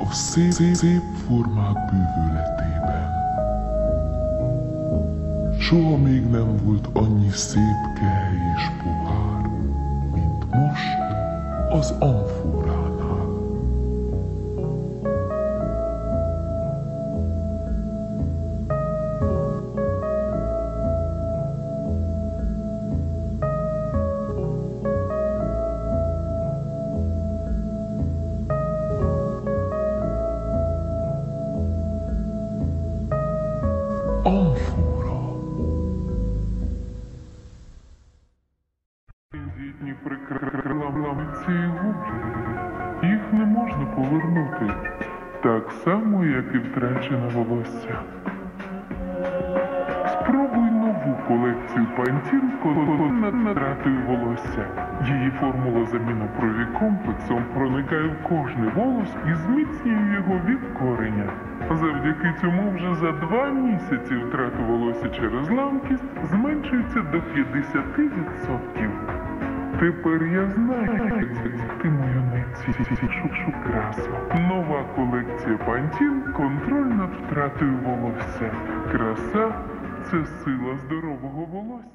a szép formák bűvöletében. Soha még nem volt annyi szép kehely és pohár, mint most az amforánál. Амфора. Тендітні прикривламці губки. Їх не можна повернути. Так само, як і втрачене волосся. Спробуй нову колекцію Pantene над втратою волосся. Її формула заміну прові-комплексом проникає в кожний волос і зміцнює його від кореня. Завдяки цьому вже за 2 місяці втрата волосся через ламкість зменшується до 50%. Тепер я знаю, як ти мою найціннішу красу. Нова колекція Pantene – контроль над втратою волосся. Краса – це сила здорового волосся.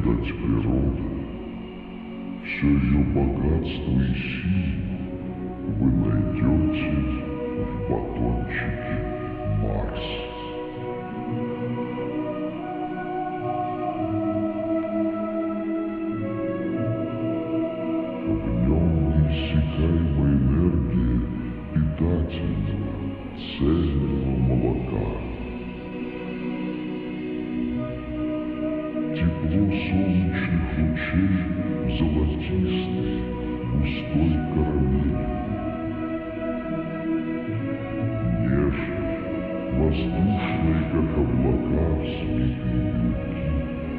созидать природу, все ее богатство и силу вы найдете в батончике Марс. В нем неиссякаемая энергия питательного, цельного молока. Тепло солнечных лучей в золотистой, густой карамели. Нежные, воздушные, как облака, взбитые белки.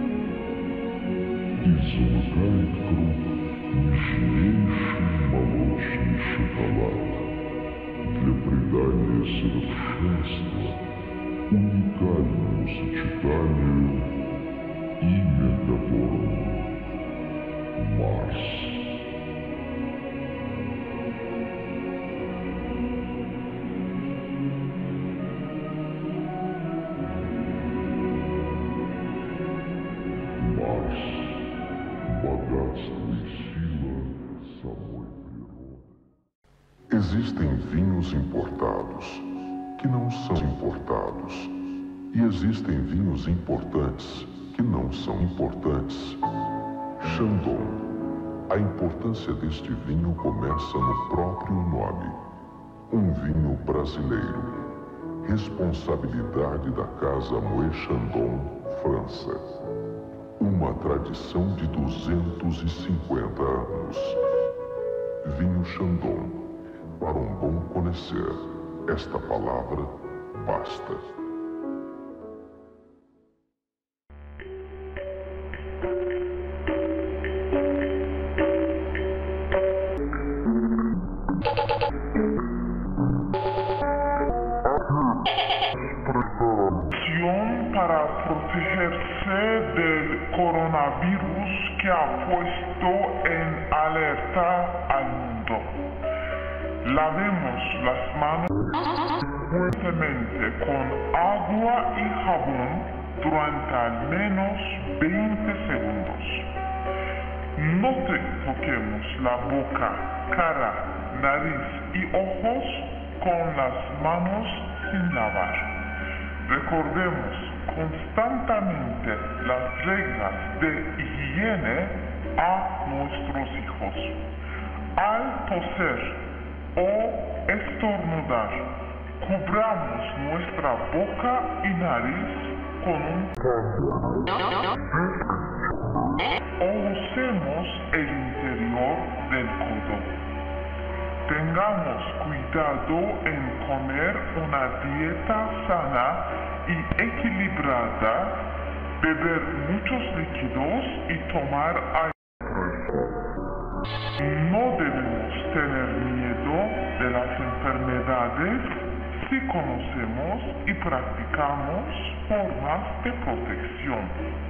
И замыкает круг нежнейший молочный шоколад для придания совершенства уникальному сочетанию, имя которому Марс. Марс — bogатство e sila samой природы. Existem vinhos importados que não são importados, e existem vinhos importantes que não são importantes. Chandon. A importância deste vinho começa no próprio nome. Um vinho brasileiro. Responsabilidade da Casa Moët Chandon, França. Uma tradição de 250 anos. Vinho Chandon. Para um bom conhecer, esta palavra basta. Para protegerse del coronavirus que ha puesto en alerta al mundo. Lavemos las manos fuertemente con agua y jabón durante al menos 20 segundos. No toquemos la boca, cara, nariz y ojos con las manos sin lavar. Recordemos constantemente las reglas de higiene a nuestros hijos. Al toser o estornudar, cubramos nuestra boca y nariz con un paño o usemos el interior del codo. Tengamos cuidado en comer una dieta sana y equilibrada, beber muchos líquidos y tomar agua. No debemos tener miedo de las enfermedades si conocemos y practicamos formas de protección.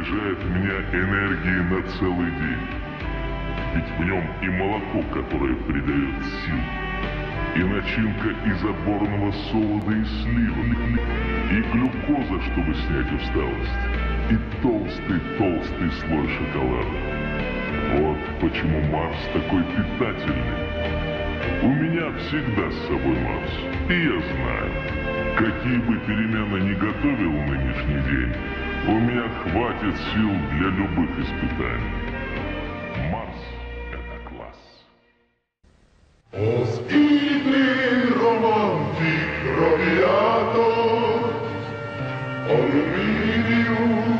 заряжает меня энергией на целый день. Ведь в нем и молоко, которое придает сил, и начинка из отборного солода и сливок, и глюкоза, чтобы снять усталость, и толстый-толстый слой шоколада. Вот почему Марс такой питательный. У меня всегда с собой Марс, и я знаю, какие бы перемены ни готовил нынешний день, у меня хватит сил для любых испытаний. Марс — это класс. Az idén romantik radiátor, alumínium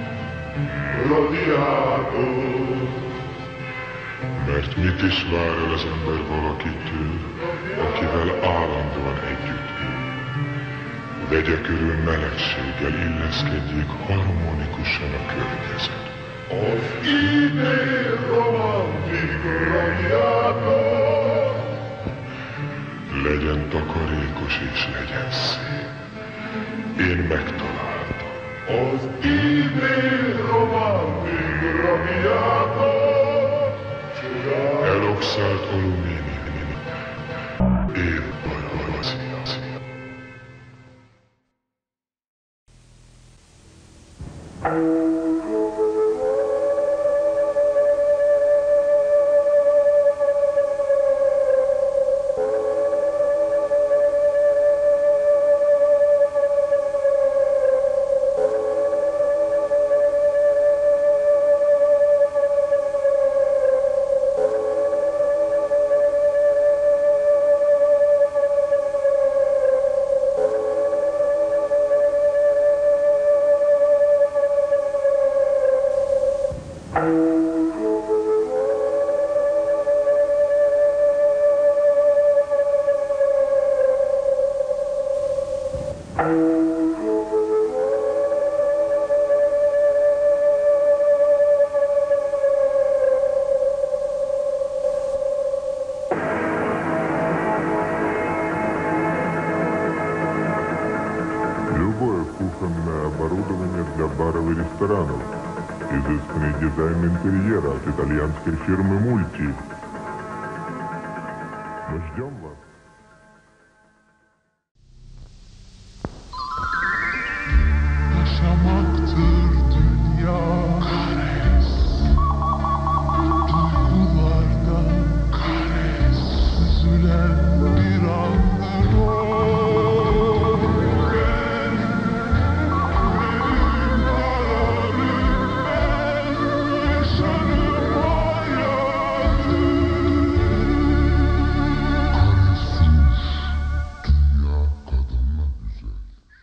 radiátor. Mert mit is vár el az ember valakitől, akivel állandóan együtt él? Vegye körül melegséggel, illeszkedjék harmonikusan a környezet. Az idén romantik radiátor, legyen takarékos és legyen szép. Én megtaláltam. Az idén romantik radiátor, eloxált alumínium, évbajazia. Любое кухонное оборудование для баров и ресторанов. Изысканный дизайн интерьера от итальянской фирмы «Мульти». Мы ждем вас. Yaşamaktır dünya kares, duygularda kares, süzülen bir andır o. Benim kararım, ben yaşarım hayatı. Karesiz dünya kadınla güzel.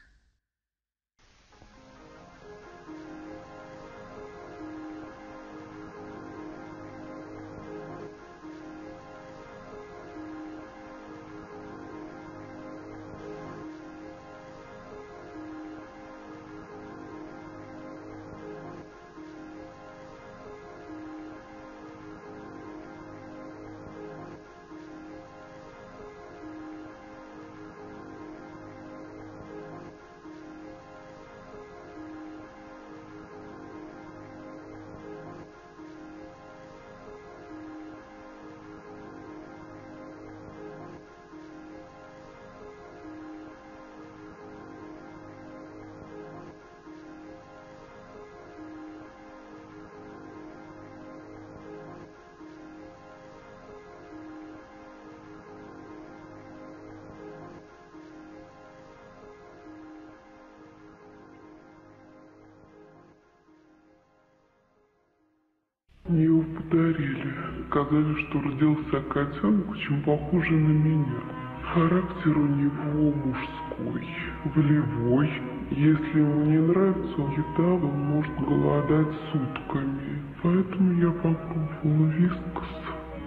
Его подарили. Сказали, что родился котенок, очень похожий на меня. Характер у него мужской, волевой. Если ему не нравится еда, он может голодать сутками. Поэтому я попробовала вискас.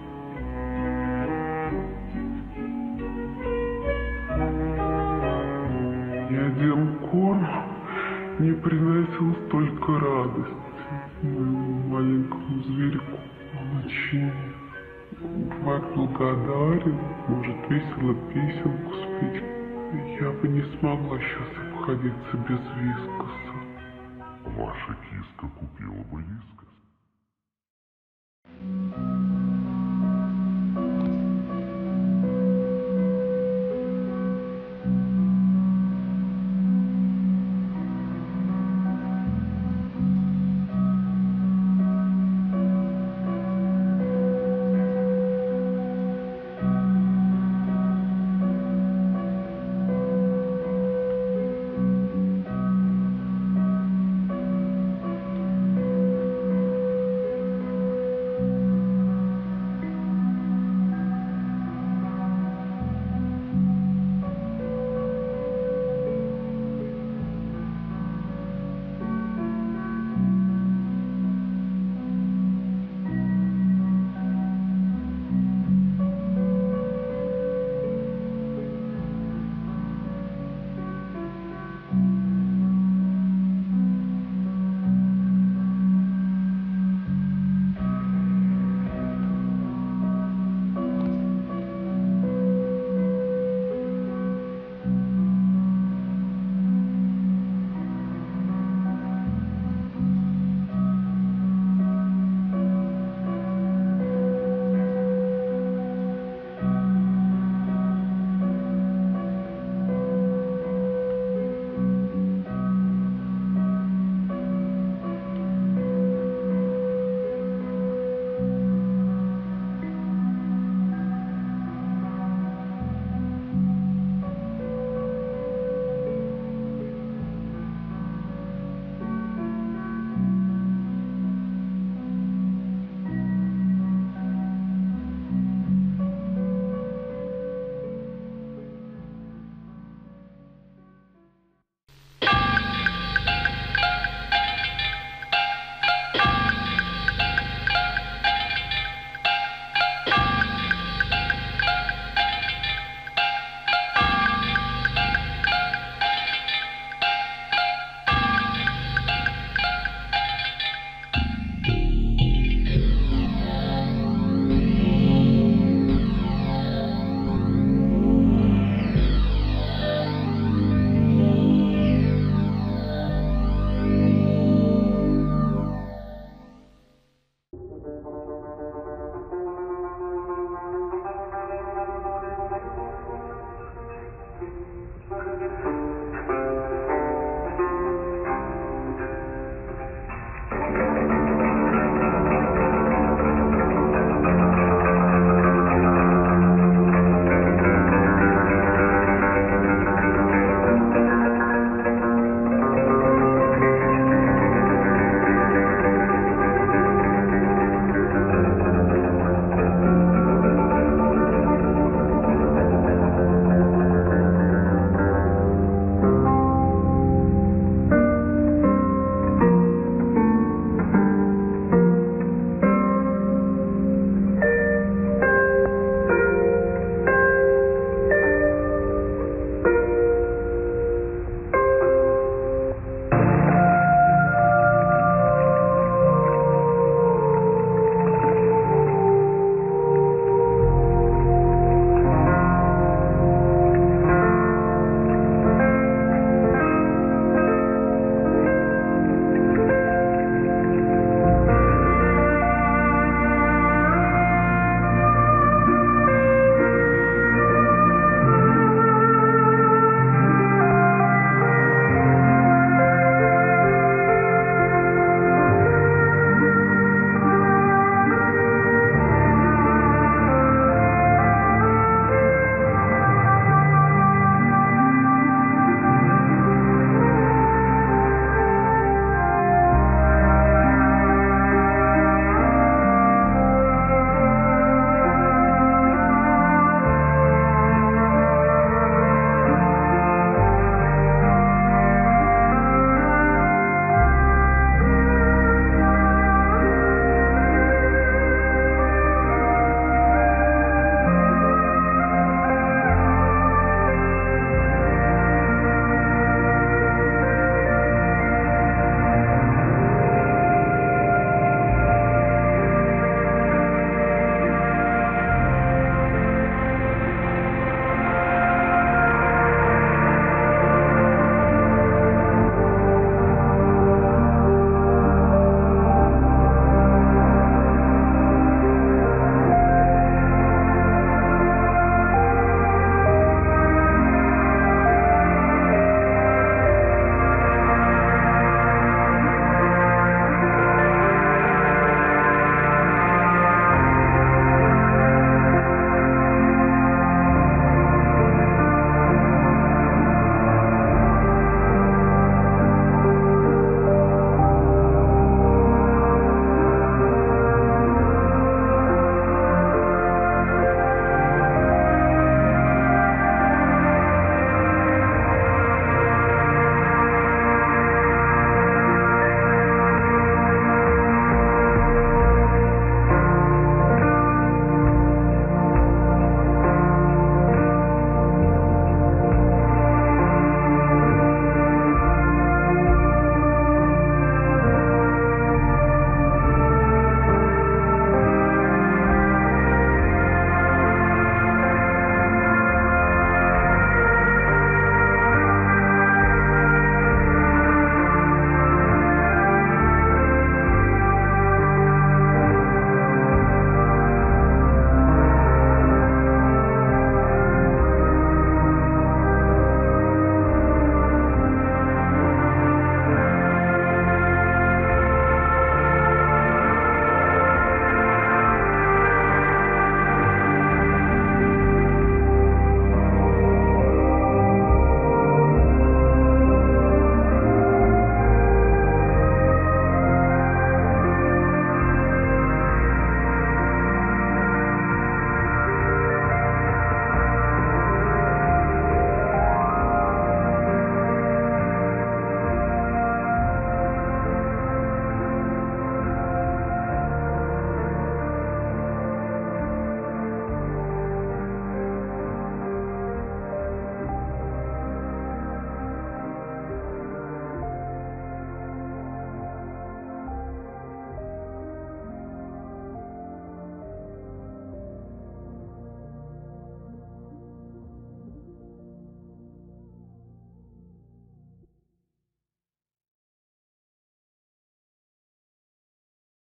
Ни один корм не приносил столько радости моему маленькому зверьку. Он очень бывает благодарен, может весело песенку спеть. Я бы не смогла сейчас обходиться без вискаса. Ваша киска купила бы виска.